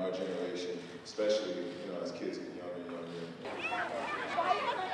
our generation, especially, you know, as kids get younger and younger.